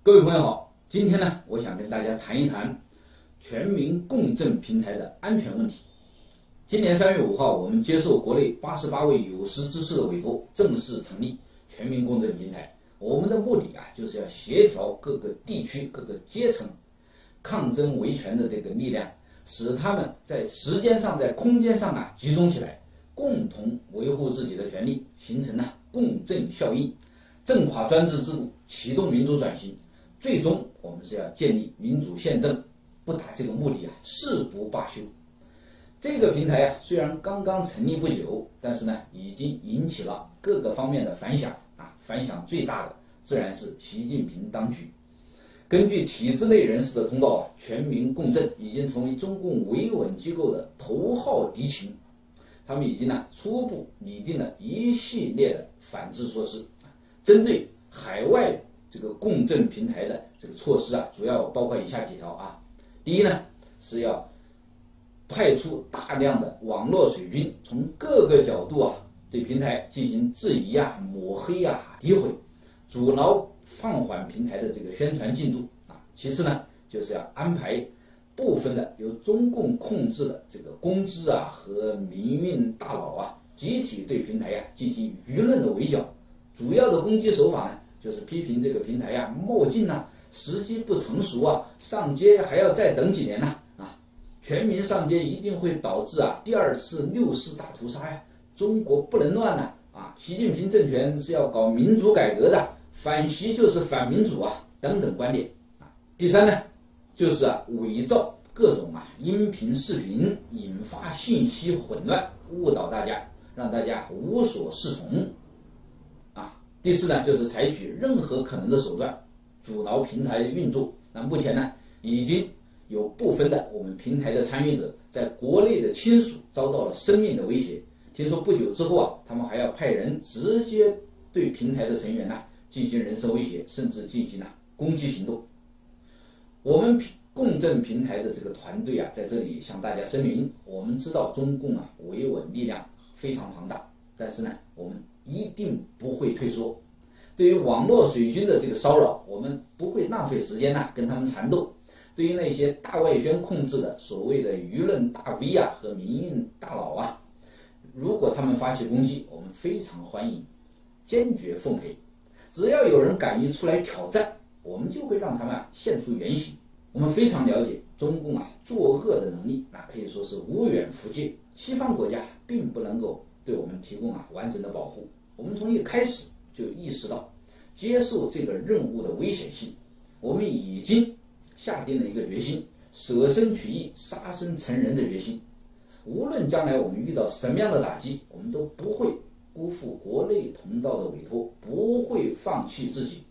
各位朋友好，今天呢，我想跟大家谈一谈全民共振平台的安全问题。今年3月5号，我们接受国内88位有识之士的委托，正式成立全民共振平台。我们的目的就是要协调各个地区、各个阶层抗争维权的这个力量，使他们在时间上、在空间上集中起来，共同维护自己的权利，形成共振效应，震垮专制制度，启动民主转型。最终，我们是要建立民主宪政，不达这个目的誓不罢休。这个平台虽然刚刚成立不久，但是呢，已经引起了各个方面的反响反响最大的自然是习近平当局。根据体制内人士的通告全民共振已经成为中共维稳机构的头号敌情。他们已经初步拟定了一系列的反制措施，针对海外这个共振平台的这个措施主要包括以下几条第一呢，是要派出大量的网络水军，从各个角度对平台进行质疑抹黑诋毁，阻挠放缓平台的这个宣传进度其次呢，就是要安排部分的由中共控制的这个公知和民运大佬集体对平台进行舆论的围剿。主要的攻击手法呢，就是批评这个平台冒进时机不成熟上街还要再等几年全民上街一定会导致第二次6四大屠杀中国不能乱习近平政权是要搞民主改革的，反习就是反民主等等观点第三呢，就是伪造各种音频视频，引发信息混乱，误导大家，让大家无所适从第四呢，就是采取任何可能的手段阻挠平台的运作。那目前呢，已经有部分的我们平台的参与者在国内的亲属遭到了生命的威胁。听说不久之后他们还要派人直接对平台的成员进行人身威胁，甚至进行攻击行动。我们共振平台的这个团队在这里向大家声明，我们知道中共维稳力量非常庞大，但是呢，我们一定不会退缩。对于网络水军的这个骚扰，我们不会浪费时间跟他们缠斗。对于那些大外宣控制的所谓的舆论大 V 和民运大佬如果他们发起攻击，我们非常欢迎，坚决奉陪。只要有人敢于出来挑战，我们就会让他们现出原形。我们非常了解中共作恶的能力，那可以说是无远弗届。西方国家并不能够对我们提供完整的保护。我们从一开始就意识到接受这个任务的危险性，我们已经下定了一个决心，舍身取义、杀身成仁的决心。无论将来我们遇到什么样的打击，我们都不会辜负国内同道的委托，不会放弃自己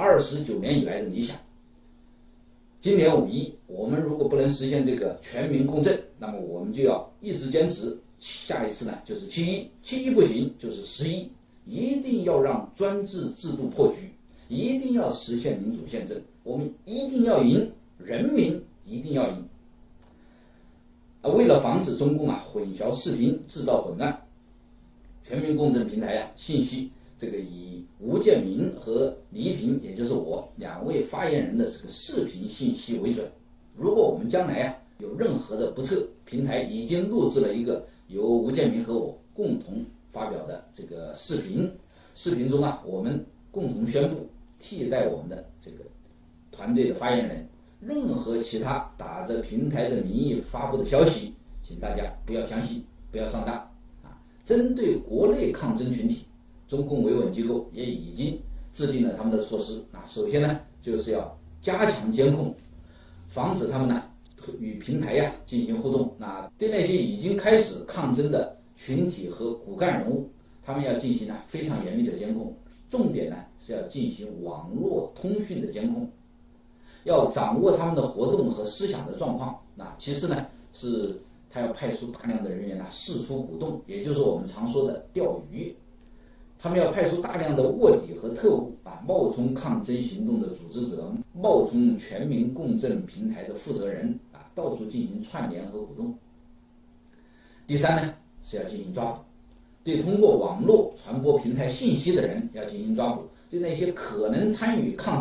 29年以来的理想。今年5·1，我们如果不能实现这个全民共振，那么我们就要一直坚持。下一次呢，就是7·1，7·1不行就是11，一定要让专制制度破局，一定要实现民主宪政，我们一定要赢，人民一定要赢。为了防止中共混淆视频，制造混乱，全民共振平台信息这个以吴建民和黎平，也就是我2位发言人的这个视频信息为准。如果我们将来有任何的不测，平台已经录制了一个由吴建民和我共同发表的这个视频，视频中我们共同宣布替代我们的这个团队的发言人，任何其他打着平台的名义发布的消息，请大家不要相信，不要上当针对国内抗争群体，中共维稳机构也已经制定了他们的措施首先呢，就是要加强监控，防止他们与平台进行互动。对那些已经开始抗争的群体和骨干人物，他们要进行非常严密的监控，重点是要进行网络通讯的监控，要掌握他们的活动和思想的状况。其次呢，是他要派出大量的人员四处鼓动，也就是我们常说的钓鱼。他们要派出大量的卧底和特务冒充抗争行动的组织者，冒充全民共振平台的负责人到处进行串联和鼓动。第三呢，是要进行抓捕，对通过网络传播平台信息的人要进行抓捕，对那些可能参与抗争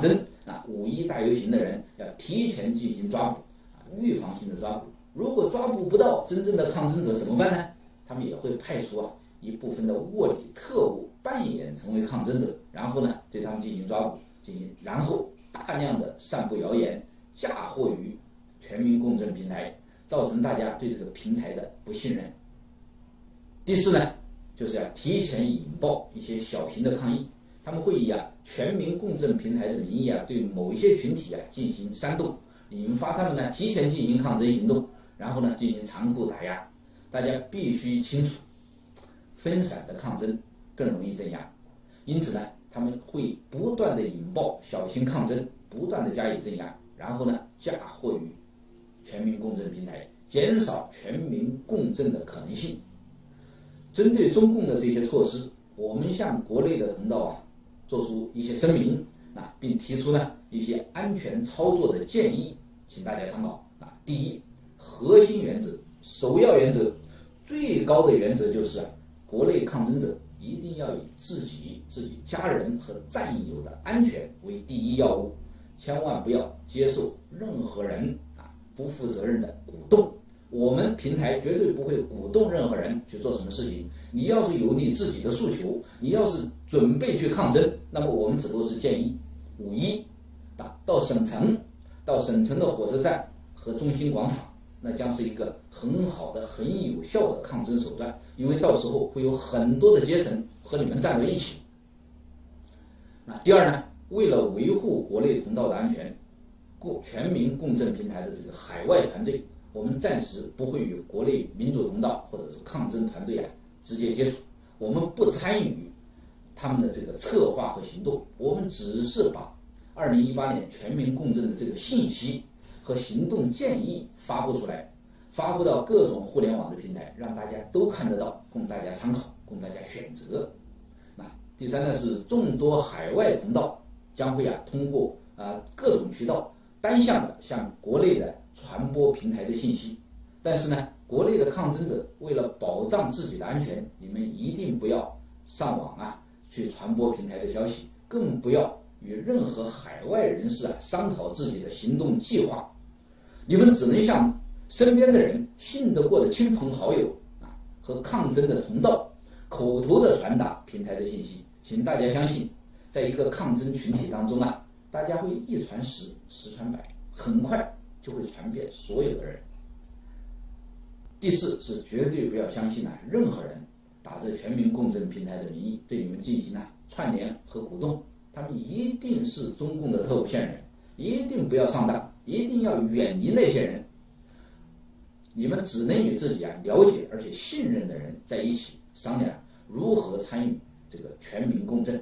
五一大游行的人要提前进行抓捕，预防性的抓捕。如果抓捕不到真正的抗争者怎么办呢？他们也会派出一部分的卧底特务扮演成为抗争者，然后呢对他们进行抓捕，然后大量的散布谣言，嫁祸于全民共振平台，造成大家对这个平台的不信任。第四呢，就是要提前引爆一些小型的抗议，他们会以全民共振平台的名义对某一些群体进行煽动，引发他们呢提前进行抗争行动，然后呢进行残酷打压。大家必须清楚，分散的抗争更容易镇压，因此呢他们会不断的引爆小型抗争，不断的加以镇压，然后呢嫁祸于全民共振平台，减少全民共振的可能性。针对中共的这些措施，我们向国内的同道做出一些声明，并提出呢一些安全操作的建议，请大家参考。第一，核心原则、首要原则、最高的原则就是国内抗争者一定要以自己家人和战友的安全为第一要务，千万不要接受任何人不负责任的鼓动。我们平台绝对不会鼓动任何人去做什么事情。你要是有你自己的诉求，你要是准备去抗争，那么我们只不过是建议五一到省城的火车站和中心广场，那将是一个很好的、很有效的抗争手段，因为到时候会有很多的阶层和你们站在一起。第二呢，为了维护国内同道的安全，全民共振平台的这个海外团队，我们暂时不会与国内民主同道或者是抗争团队直接接触，我们不参与他们的这个策划和行动，我们只是把2018年全民共振的这个信息和行动建议发布出来，发布到各种互联网的平台，让大家都看得到，供大家参考，供大家选择。第三呢，是众多海外同道将会通过各种渠道单向的向国内的传播平台的信息，但是呢，国内的抗争者为了保障自己的安全，你们一定不要上网去传播平台的消息，更不要与任何海外人士商讨自己的行动计划。你们只能向身边的人、信得过的亲朋好友和抗争的同道口头的传达平台的信息。请大家相信，在一个抗争群体当中大家会一传十，十传百，很快就会传遍所有的人。第四是绝对不要相信任何人打着全民共振平台的名义对你们进行串联和鼓动，他们一定是中共的特务线人，一定不要上当，一定要远离那些人。你们只能与自己了解而且信任的人在一起商量如何参与这个全民共振。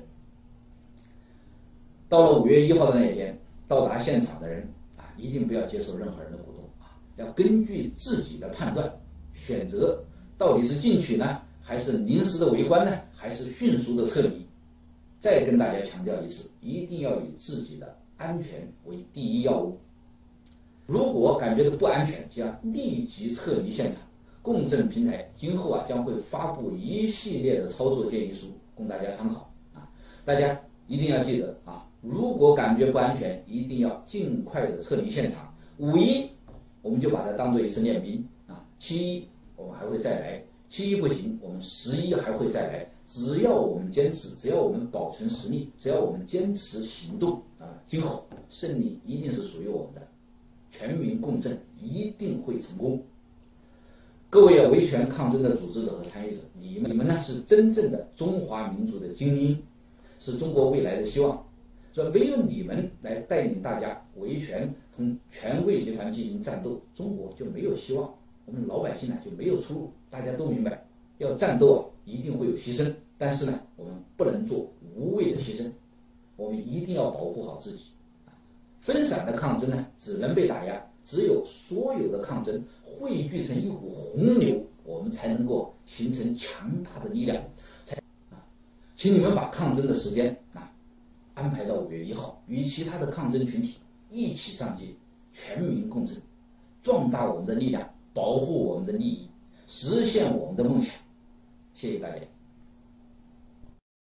到了5月1号的那一天，到达现场的人一定不要接受任何人的鼓动要根据自己的判断选择，到底是进去呢，还是临时的围观呢，还是迅速的撤离。再跟大家强调一次，一定要以自己的安全为第一要务。如果感觉到不安全，就要立即撤离现场。共振平台今后将会发布一系列的操作建议书供大家参考大家一定要记得如果感觉不安全，一定要尽快的撤离现场。5·1我们就把它当做一次练兵7·1我们还会再来，7·1不行，我们11还会再来。只要我们坚持，只要我们保存实力，只要我们坚持行动今后胜利一定是属于我们的，全民共振一定会成功。各位维权抗争的组织者和参与者，你们呢是真正的中华民族的精英，是中国未来的希望。所以没有你们来带领大家维权同权贵集团进行战斗，中国就没有希望，我们老百姓就没有出路。大家都明白，要战斗一定会有牺牲，但是呢，我们不能做无谓的牺牲，我们一定要保护好自己。分散的抗争呢，只能被打压，只有所有的抗争汇聚成一股洪流，我们才能够形成强大的力量。请你们把抗争的时间安排到5月1号，与其他的抗争群体一起上街，全民共振，壮大我们的力量，保护我们的利益，实现我们的梦想。谢谢大家。